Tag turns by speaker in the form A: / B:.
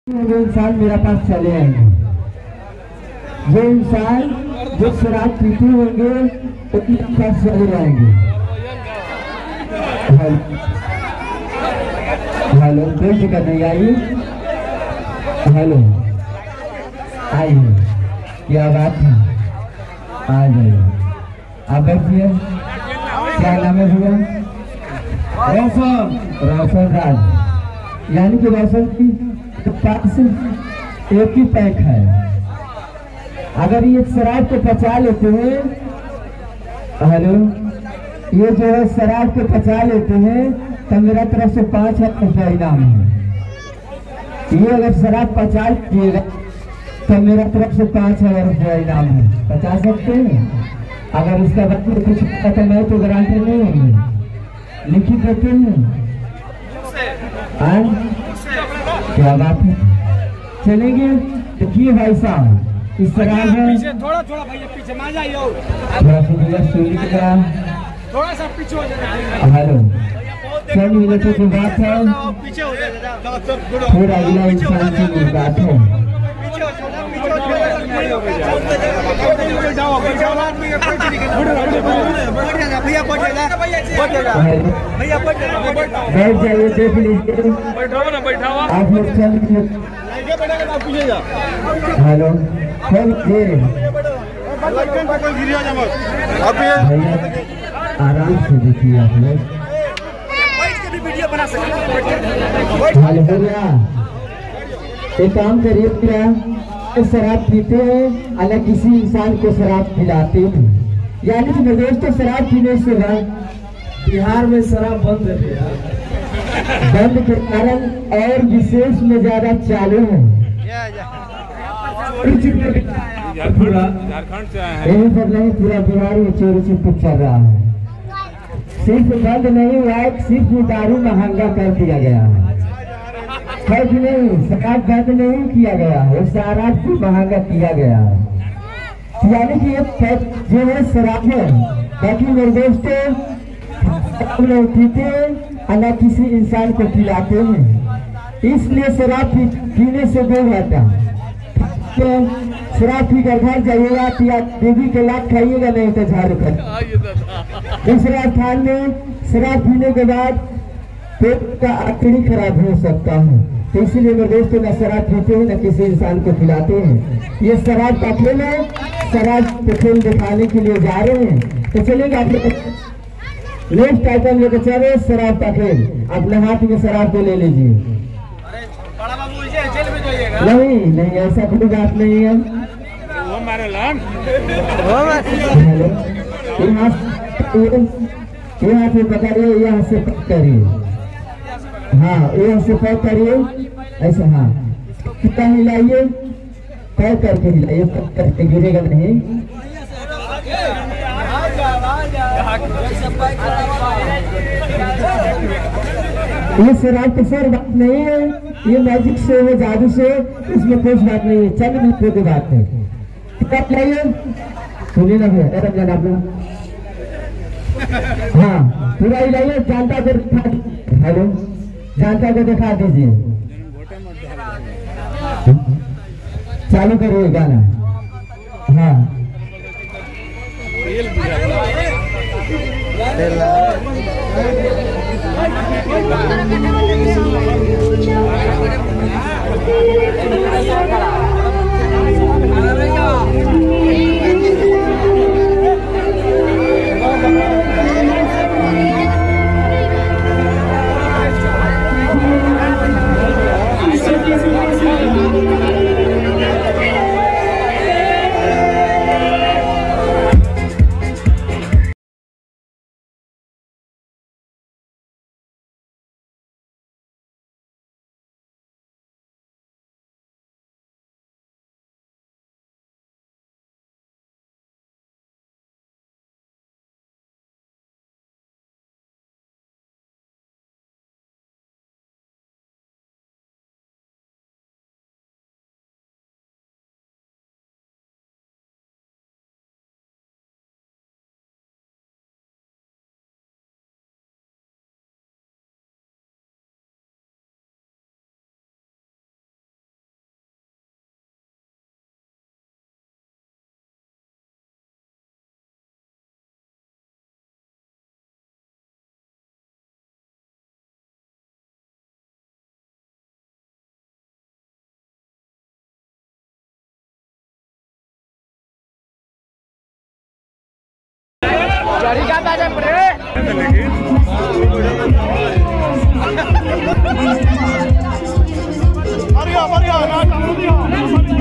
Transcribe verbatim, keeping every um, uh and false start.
A: वो इंसान मेरे पास चले आएंगे। वो इंसान जो शराब पीते होंगे तो मेरे पास चले आएंगे। हेलो, कोई दिक्कत नहीं आई? हेलो, आइए, क्या बात है, आ जाइए, आप बैठिए। क्या नाम है भैया? रोशन, रोशन राज, यानी कि रोशन की पास एक ही पैक है। अगर ये शराब को पचा लेते हैं, हेलो, ये जो है शराब को पचा लेते हैं तो मेरा तरफ से पांच हजार रुपया इनाम है। ये अगर शराब पचा लीजिएगा तो मेरा तरफ से पांच हजार रुपया इनाम है। पचा सकते हैं? अगर इसका बच्चे कुछ तो मैं तो गारंटी नहीं होंगे, लिखित देते हैं। क्या बात है, चलेंगे। देखिए भाई साहब, इस तरह है,
B: थोड़ा थोड़ा भैया पीछे मान जाइए,
A: थोड़ा सा भैया सूर्य की तरह,
B: थोड़ा सा पीछे हो जाए।
A: हेलो, चंद मिनटों की बात है,
B: पीछे हो जाए,
A: फिर अगला इंसान की बात है।
B: भैया
A: बैठ जाइए, देख लीजिए, आप लोग चल। हेलो, आराम से देखिए आप लोग। हेलो भैया, एक काम करिए, क्या शराब पीते हैं अलग किसी इंसान को शराब पिलाते हैं? यानी कि मेरे दोस्तों, शराब पीने से बिहार में शराब बंद है, बंद के कारण और विशेष में ज्यादा चालू है।
C: झारखंड से आए हैं,
A: यही सब नहीं, पूरा बिहार में चोरी छिपे चल रहा है। सिर्फ बंद नहीं हुआ है, सिर्फ दारू महंगा कर दिया गया है। खर्च नहीं, शराब बंद नहीं किया गया है, शराब को महंगा किया गया है। यानी कि ये जो है शराब है, बाकी मेरे दोस्तों नहीं पीते अलग किसी इंसान को पिलाते हैं। इसलिए शराब पी, पीने से दो घाटा। शराब पी कर घर जाइएगा, देवी के लात खाइएगा, नहीं तो झाड़ू कर। दूसरा स्थान में, शराब पीने के बाद पेट का आखिरी खराब हो सकता है। तो इसीलिए मेरे दोस्तों, न शराब पीते हैं न किसी इंसान को खिलाते हैं। ये शराब का खेल है, शराब को खेल दिखाने के लिए जा रहे हैं। तो चलेंगे, आप नेक्स्ट आइटम लेकर चले, शराब का खेल। अपने हाथ में शराब को ले लीजिए। नहीं नहीं, ऐसा कोई बात नहीं है। यहाँ से पकड़िए, यहाँ से पैक करिए, हाँ यहाँ से पैक करिए, ऐसा, हाँ कितना हिलाइए, पैक करके हिलाइए, पैक करके गिरेगा नहीं। ये शराब तो सर बात नहीं है, ये मैजिक से है, जादू से, इसमें कोई बात नहीं है। चंद मिनटों की बात है। सुनिए ना भैया, आप लोग, हाँ पूरा हिलाइए, जानता को दिखा, हेलो, जानता को दिखा दीजिए, चालू करिए गाना, हाँ।
B: गाड़ी का ताजा पड़े बढ़िया बढ़िया